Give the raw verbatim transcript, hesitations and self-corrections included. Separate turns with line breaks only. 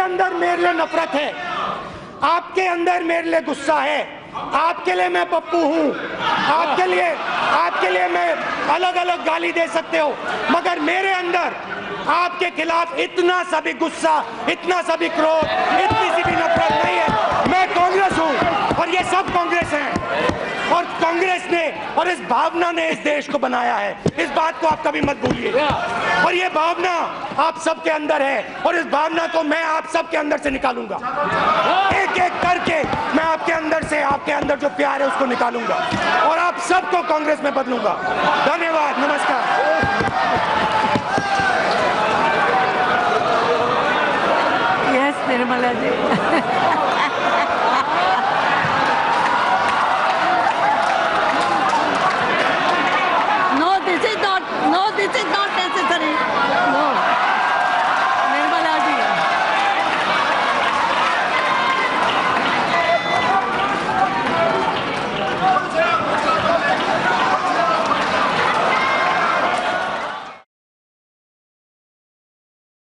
अंदर मेरे लिए नफरत है, आपके अंदर मेरे लिए गुस्सा है, आपके लिए मैं पप्पू हूँ, आपके लिए आपके लिए मैं अलग अलग गाली दे सकते हो, मगर मेरे अंदर आपके खिलाफ इतना सा भी गुस्सा, इतना सा भी क्रोध, इतनी सी भी नफरत नहीं है। मैं कांग्रेस हूँ और ये सब कांग्रेस हैं, और कांग्रेस ने और इस भावना ने इस देश को बनाया है। इस बात को आप कभी मत भूलिए, और ये भावना आप सबके अंदर है, और इस भावना को मैं आप सबके अंदर से निकालूंगा, एक एक करके मैं आपके अंदर से, आपके अंदर जो प्यार है उसको निकालूंगा, और आप सबको कांग्रेस में बदलूंगा। धन्यवाद, नमस्कार।
Nirmala ji no, this is not, no, this is not